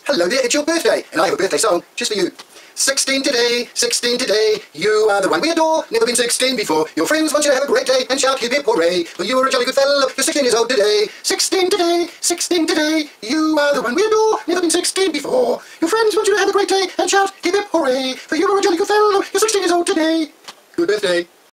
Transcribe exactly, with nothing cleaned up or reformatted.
Hello there, it's your birthday, and I have a birthday song just for you. sixteen today, sixteen today, you are the one we adore, never been sixteen before. Your friends want you to have a great day and shout hip hip hooray, for you are a jolly good fellow, you're sixteen years old today. sixteen today, sixteen today, you are the one we adore, never been sixteen before. Your friends want you to have a great day and shout hip hip hooray, for you are a jolly good fellow, you're sixteen years old today. Good birthday.